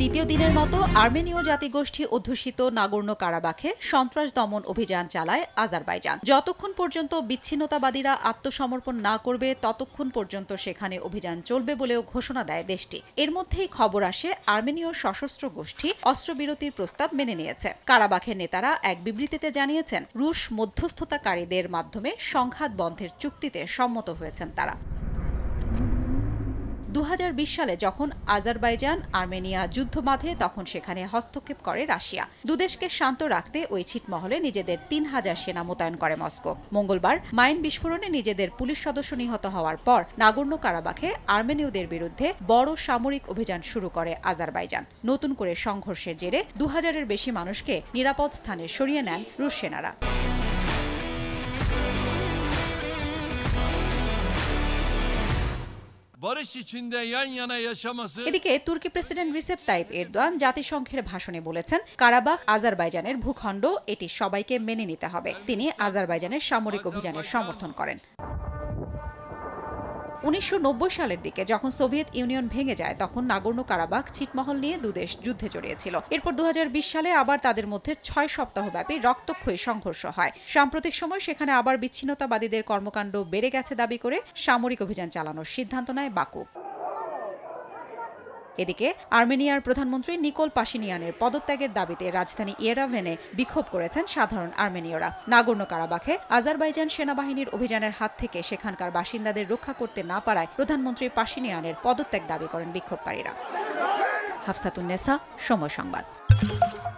দ্বিতীয় দিনের মতো আর্মেনীয় জাতিগোষ্ঠী অধ্যুষিত নাগর্নো-কারাবাখে সন্ত্রাস দমন অভিযান চালায় আজারবাইজান। যতক্ষণ পর্যন্ত বিচ্ছিন্নতাবাদীরা আত্মসমর্পণ না করবে ততক্ষণ পর্যন্ত সেখানে অভিযান চলবে বলেও ঘোষণা দেয় দেশটি। এর মধ্যেই খবর আসে আর্মেনীয় সশস্ত্র গোষ্ঠী অস্ত্রবিরতির প্রস্তাব মেনে নিয়েছে। কারাবাখের নেতারা এক বিবৃতিতে জানিয়েছেন, রুশ মধ্যস্থতাকারীদের মাধ্যমে সংঘাত বন্ধের চুক্তিতে সম্মত হয়েছেন তারা। 2020 সালে যখন আজারবাইজান আর্মেনিয়া যুদ্ধ বাঁধে তখন সেখানে হস্তক্ষেপ করে রাশিয়া। দুদেশকে শান্ত রাখতে ওই ছিটমহলে নিজেদের 3000 সেনা মোতায়েন করে মস্কো। মঙ্গলবার মাইন বিস্ফোরণে নিজেদের পুলিশ সদস্য নিহত হওয়ার পর নাগর্নো-কারাবাখে আর্মেনীয়দের বিরুদ্ধে বড় সামরিক অভিযান শুরু করে আজারবাইজান। নতুন করে সংঘর্ষের জেরে 2000-এর বেশি মানুষকে নিরাপদ স্থানে সরিয়ে নেন রুশ সেনারা। এদিকে তুর্কি প্রেসিডেন্ট রিসেপ তাইপ এরদোয়ান জাতিসংঘের ভাষণে বলেছেন, কারাবাখ আজারবাইজানের ভূখণ্ড, এটি সবাইকে মেনে নিতে হবে। তিনি আজারবাইজানের সামরিক অভিযানের সমর্থন করেন। 1990 সালের দিকে যখন সোভিয়েত ইউনিয়ন ভেঙে যায় তখন নাগর্নো-কারাবাখ ছিটমহল নিয়ে দুদেশ যুদ্ধে জড়িয়েছিল। এরপর 2020 সালে আবার তাদের মধ্যে 6 সপ্তাহব্যাপী রক্তক্ষয়ী সংঘর্ষ হয়। সাম্প্রতিক সময় সেখানে আবার বিচ্ছিন্নতাবাদীদের কর্মকাণ্ড বেড়ে গেছে দাবি করে সামরিক অভিযান চালানোর সিদ্ধান্ত নেয় বাকু। এদিকে আর্মেনিয়ার প্রধানমন্ত্রী নিকোল পাশিনিয়ানের পদত্যাগের দাবিতে রাজধানী ইয়েরেভানে বিক্ষোভ করেছেন সাধারণ আর্মেনীয়রা। নাগর্নো-কারাবাখে আজারবাইজান সেনাবাহিনীর অভিযানের হাত থেকে সেখানকার বাসিন্দাদের রক্ষা করতে না পারায় প্রধানমন্ত্রী পাশিনিয়ানের পদত্যাগ দাবি করেন বিক্ষোভকারীরা। হাফসাতুন নেসা, সময় সংবাদ।